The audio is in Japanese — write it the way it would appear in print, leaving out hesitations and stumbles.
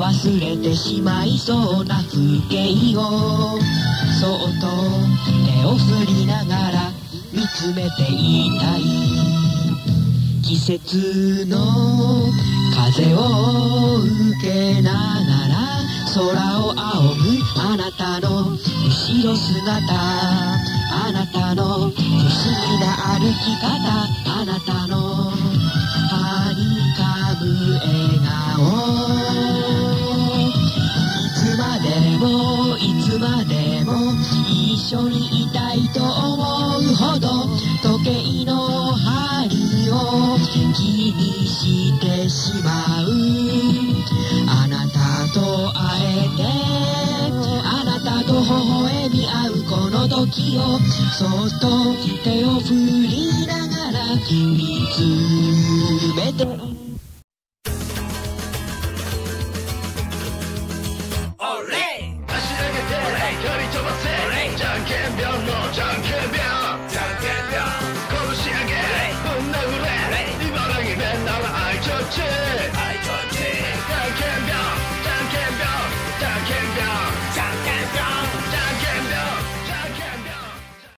忘れてしまいそうな風景をそっと手を振りながら見つめていたい。季節の風を受けながら空を仰ぐあなたの後ろ姿、あなたの不思議な歩き方、あなたのはにかむ笑顔、いつまでもいつまでも一緒にいたいと思うほど時計の針を気にしてしまう。あなたと会えてあなたと微笑み合うこの時をそっと手を振りながら見つめて。 オレ足上げて距離飛ばせじゃんけんぴょんのじゃんけんぴょんじゃんけんぴょん拳上げぶん殴れ茨城弁なら愛ちょっち